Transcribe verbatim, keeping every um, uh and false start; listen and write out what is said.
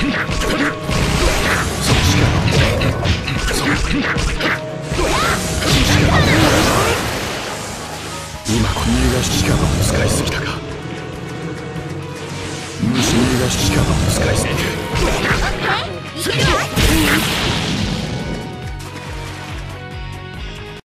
今この逃がし力を使いすぎたか。虫逃がし力を使いすぎて